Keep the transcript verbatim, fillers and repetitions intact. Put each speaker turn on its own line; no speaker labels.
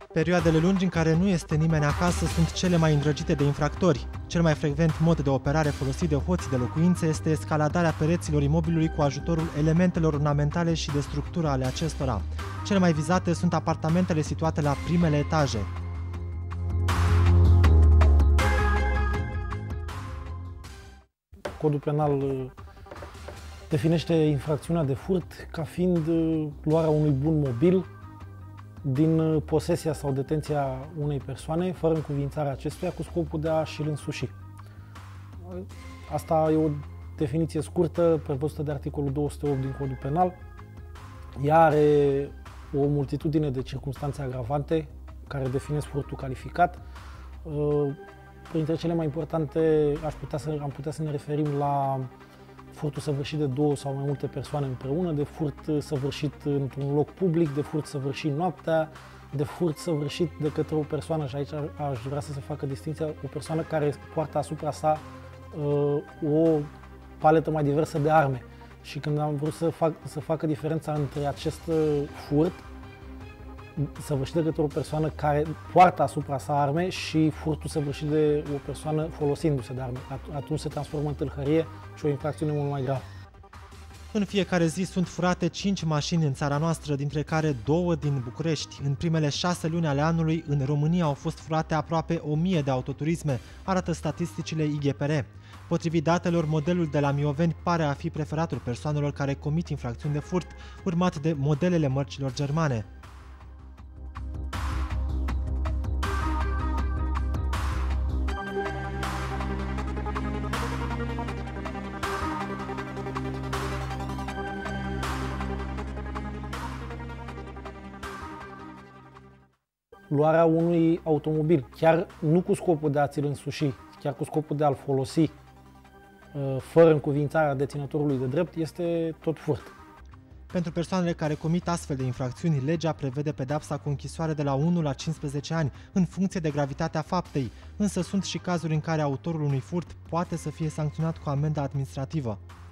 Perioadele lungi în care nu este nimeni acasă sunt cele mai îndrăgite de infractori. Cel mai frecvent mod de operare folosit de hoții de locuințe este escaladarea pereților imobilului cu ajutorul elementelor ornamentale și de structură ale acestora. Cele mai vizate sunt apartamentele situate la primele etaje.
Codul penal definește infracțiunea de furt ca fiind luarea unui bun mobil din posesia sau detenția unei persoane, fără încuviințarea acestuia, cu scopul de a și-l însuși. Asta e o definiție scurtă, prevăzută de articolul două sute opt din Codul Penal. Ea are o multitudine de circumstanțe agravante care definesc furtul calificat. Printre cele mai importante aș putea să, am putea să ne referim la furtul săvârșit de două sau mai multe persoane împreună, de furt săvârșit într-un loc public, de furt săvârșit noaptea, de furt săvârșit de către o persoană, și aici aș vrea să se facă distinția, o persoană care poartă asupra sa uh, o paletă mai diversă de arme. Și când am vrut să, fac, să facă diferența între acest furt săvârșit de către o persoană care poartă asupra sa arme și furtul săvârșit de o persoană folosindu-se de arme, atunci se transformă în tâlhărie și o infracțiune mult mai gravă.
În fiecare zi sunt furate cinci mașini în țara noastră, dintre care două din București. În primele șase luni ale anului, în România au fost furate aproape o mie de autoturisme, arată statisticile I G P R. Potrivit datelor, modelul de la Mioveni pare a fi preferatul persoanelor care comit infracțiuni de furt, urmat de modelele mărcilor germane.
Luarea unui automobil, chiar nu cu scopul de a ți-l însuși, chiar cu scopul de a-l folosi, fără încuviințarea deținătorului de drept, este tot furt.
Pentru persoanele care comit astfel de infracțiuni, legea prevede pedepsa cu închisoare de la unu la cincisprezece ani, în funcție de gravitatea faptei, însă sunt și cazuri în care autorul unui furt poate să fie sancționat cu amendă administrativă.